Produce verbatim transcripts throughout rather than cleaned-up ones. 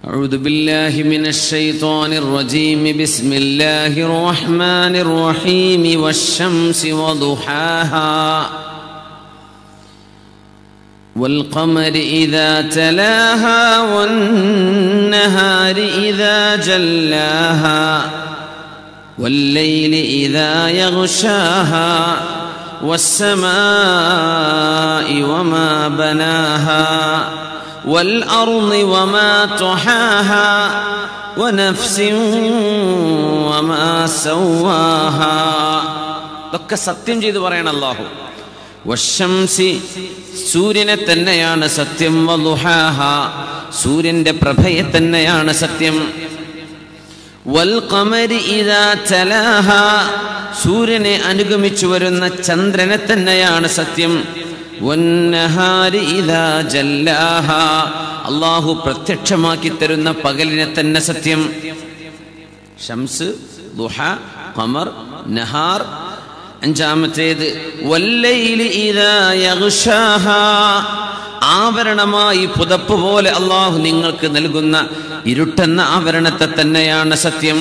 أعوذ بالله من الشيطان الرجيم بسم الله الرحمن الرحيم والشمس وضحاها والقمر إذا تلاها والنهار إذا جلاها والليل إذا يغشاها والسماء وما بناها والأرض وما طحاها ونفس وما سواها. ഇതൊക്കെ സത്യം ചെയ്തു പറയണം അല്ലാഹു. വശംസി സൂര്യനെ തന്നെയാണ് സത്യം, വളുഹാഹ സൂര്യന്റെ പ്രഭയെ തന്നെയാണ് സത്യം, വൽ ഖമരി ഇദാ തലാഹ സൂര്യനെ അനുഗമിച്ചു വരുന്ന ചന്ദ്രനെ തന്നെയാണ് സത്യം, വന്നഹാരി ഇദാ ജല്ലാഹ അല്ലാഹു പ്രത്യക്ഷമാക്കി തരുന്ന പകലിനെ തന്നെ സത്യം. ശംസ്, ദുഹ, ഖമർ, നഹാർ. അഞ്ചാമത്തേത് വല്ലൈലി ഇദാ യഗ്ഷാഹ ആവരണമായി പുതപ്പ് പോലെ അല്ലാഹു നിങ്ങൾക്ക് നൽകുന്ന ഇരുട്ടെന്ന ആവരണത്തെ തന്നെയാണ് സത്യം.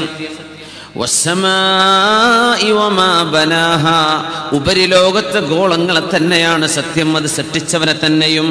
വസ്സമാഇ വമാ ബനാഹാ ഉപരിലോകത്തെ ഗോളങ്ങളെ തന്നെയാണ് സത്യം, അത് സൃഷ്ടിച്ചവനെ തന്നെയും.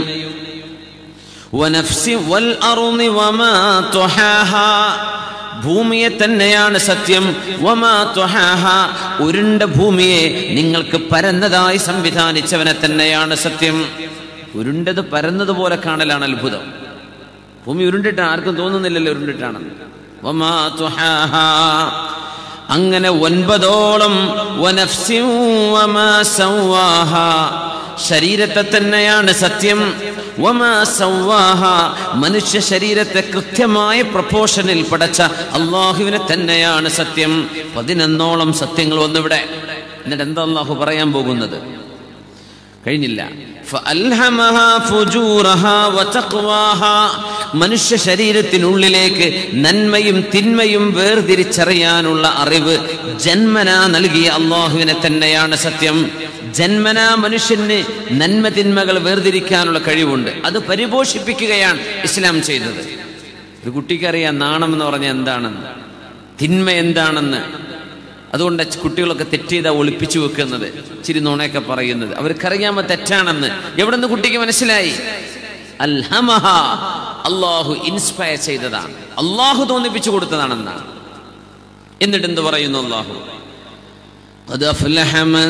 വനഫ്സി വൽ അർളി വമാ തുഹാഹാ ഭൂമിയെ തന്നെയാണ് സത്യം, വമാ തുഹാഹാ ഉരുണ്ട ഭൂമിയെ നിങ്ങൾക്ക് പരന്നതായി സംവിധാനിച്ചവനെ തന്നെയാണ് സത്യം. ഉരുണ്ടത് പരന്നതുപോലെ കാണലാണ് അത്ഭുതം. ഭൂമി ഉരുണ്ടിട്ടാണ്, ആർക്കും തോന്നുന്നില്ലല്ലോ ഉരുണ്ടിട്ടാണെന്ന്. വമാ തുഹാഹാ അങ്ങനെ ഒൻപതോളം. വനഫ്സിൻ വമാ സവ്വാഹാ ശരീരത്തെ തന്നെയാണ് സത്യം. വമാ സവ്വാഹാ മനുഷ്യ ശരീരത്തെ കൃത്യമായ പ്രപ്പോർഷനിൽ പടച്ച അല്ലാഹുവിനെ തന്നെയാണ് സത്യം. പതിനൊന്നോളം സത്യങ്ങൾ വന്നിവിടെ. എന്നിട്ട് എന്താ അല്ലാഹു പറയാൻ പോകുന്നത്? കഴിഞ്ഞില്ല. ഫഅൽഹമഹാ ഫുജൂറഹാ വതഖ്വാഹാ മനുഷ്യ ശരീരത്തിനുള്ളിലേക്ക് നന്മയും തിന്മയും വേർതിരിച്ചറിയാനുള്ള അറിവ് ജന്മനാ നൽകിയ അല്ലാഹുവിനെ തന്നെയാണ് സത്യം. ജന്മനാ മനുഷ്യന് നന്മ തിന്മകൾ വേർതിരിക്കാനുള്ള കഴിവുണ്ട്. അത് പരിപോഷിപ്പിക്കുകയാണ് ഇസ്ലാം ചെയ്തത്. ഒരു കുട്ടിക്കറിയാം നാണം എന്ന് പറഞ്ഞാൽ എന്താണെന്ന്, തിന്മ എന്താണെന്ന്. അതുകൊണ്ട് കുട്ടികളൊക്കെ തെറ്റ് ചെയ്താൽ ഒളിപ്പിച്ചു വെക്കുന്നത്, ഇച്ചിരി നുണയൊക്കെ പറയുന്നത്. അവർക്കറിയാമോ തെറ്റാണെന്ന്. എവിടെ നിന്ന് കുട്ടിക്ക് മനസ്സിലായി? അൽഹമഹ അല്ലാഹു ഇൻസ്പയർ ചെയ്തതാണ്, അല്ലാഹു തോന്നിപ്പിച്ചു കൊടുത്തതാണെന്നാണ്. എന്നിട്ട് എന്ത് പറയുന്നു അല്ലാഹു? ഖദ് അഫ്ലഹ മൻ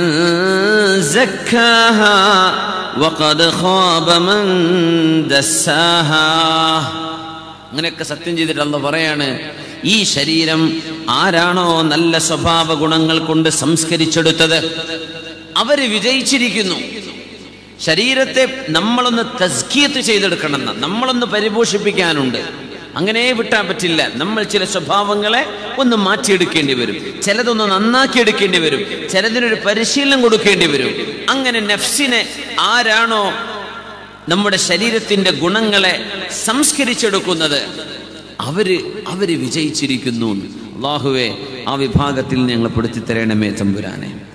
സക്കാഹാ വഖദ് ഖാബ മൻ ദസ്സാഹാ. അങ്ങനെയൊക്കെ സത്യം ചെയ്തിട്ട് അല്ലാഹു പറയാണ്, ഈ ശരീരം ആരാണോ നല്ല സ്വഭാവ ഗുണങ്ങൾ കൊണ്ട് സംസ്കരിച്ചെടുത്തത് അവര് വിജയിച്ചിരിക്കുന്നു. ശരീരത്തെ നമ്മളൊന്ന് തസ്കിയത്ത് ചെയ്തെടുക്കണമെന്ന്, നമ്മളൊന്ന് പരിപോഷിപ്പിക്കാനുണ്ട്. അങ്ങനെ വിട്ടാൻ പറ്റില്ല. നമ്മൾ ചില സ്വഭാവങ്ങളെ ഒന്ന് മാറ്റിയെടുക്കേണ്ടി വരും, ചിലതൊന്ന് നന്നാക്കിയെടുക്കേണ്ടി വരും, ചിലതിനൊരു പരിശീലനം കൊടുക്കേണ്ടി വരും. അങ്ങനെ നഫ്സിനെ ആരാണോ നമ്മുടെ ശരീരത്തിന്റെ ഗുണങ്ങളെ സംസ്കരിച്ചെടുക്കുന്നത് അവര് അവര് വിജയിച്ചിരിക്കുന്നു. അല്ലാഹുവേ, ആ വിഭാഗത്തിൽ ഞങ്ങൾ പെടുത്തി തരണമേ തമ്പുരാനെ.